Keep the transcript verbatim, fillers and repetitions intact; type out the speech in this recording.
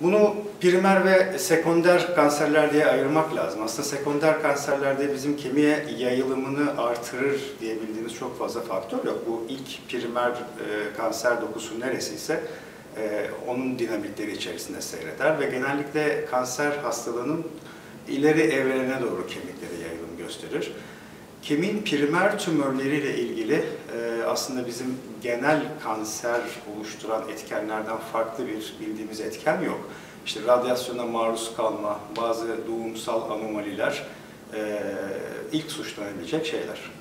Bunu primer ve sekonder kanserler diye ayırmak lazım. Aslında sekonder kanserlerde bizim kemiğe yayılımını artırır diyebildiğimiz çok fazla faktör yok. Bu ilk primer e, kanser dokusu neresiyse e, onun dinamikleri içerisinde seyreder ve genellikle kanser hastalığının ileri evrelerine doğru kemiklere yayılım gösterir. Kemiğin primer tümörleriyle ilgili e, aslında bizim genel kanser oluşturan etkenlerden farklı bir bildiğimiz etken yok. İşte radyasyona maruz kalma, bazı doğumsal anomaliler e, ilk suçlanabilecek şeyler.